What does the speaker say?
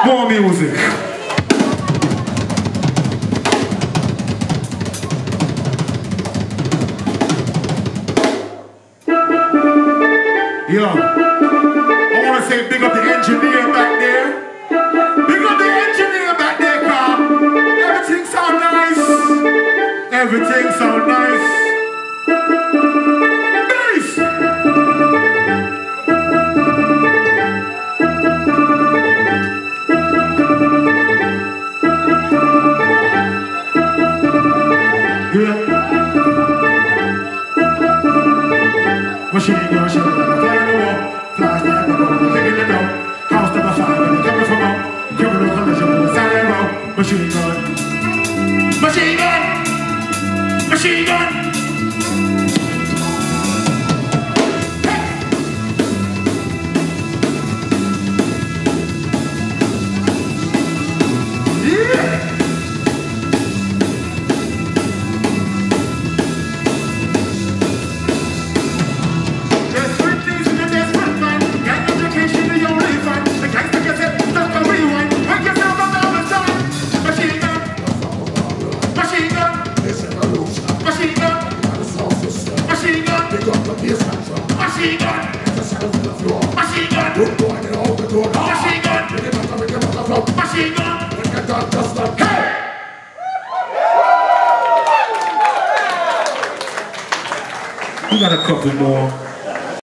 More music. Yo, I want to say big up the engineer back there. Big up the engineer back there, car. Everything sound nice. Everything sound nice. Nice. Yeah. Machine gun, fly in the wall, fly stand up, taking the dough. House number 5, when they coming from home. Criminal collision on the side of the road. Machine gun. Machine gun! Machine gun! Machine gun! Machine gun! Machine gun! Machine gun! Hey! We got a couple more.